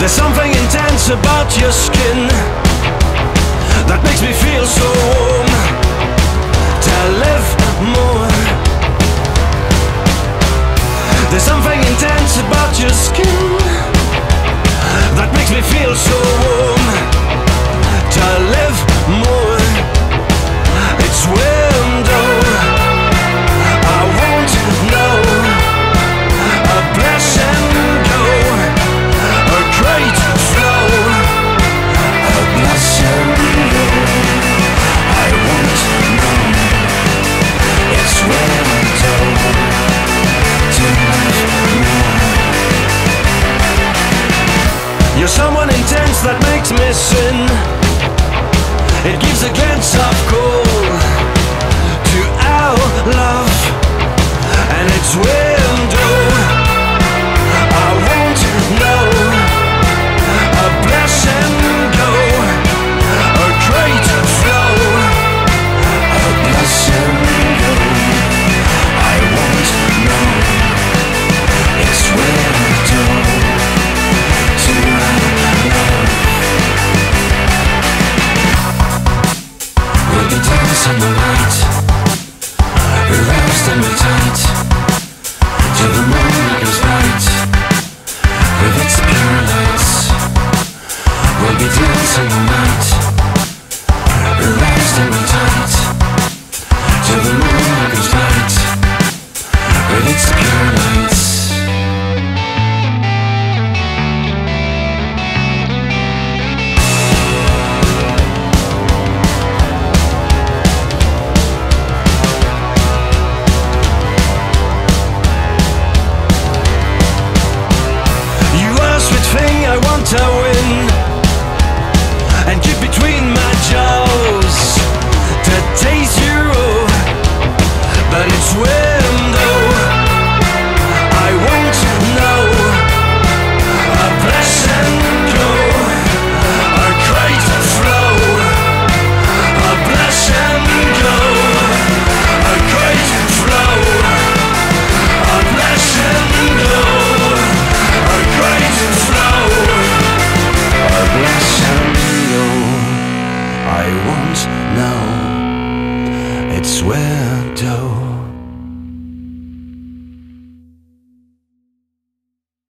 There's something intense about your skin that makes me feel so warm to live more. There's something intense about your skin that makes me feel so warm to live more. It's window, I won't know. A blessing go, a great flow. A blessing go, I won't know. It's window to live more. You're someone intense that makes me sin. It gives a glance of cold to our love, and it's window I won't know. A blessing go, a great flow. A blessing go, I won't know. It's window to our love. We'll be dancing the night, aroused and tight.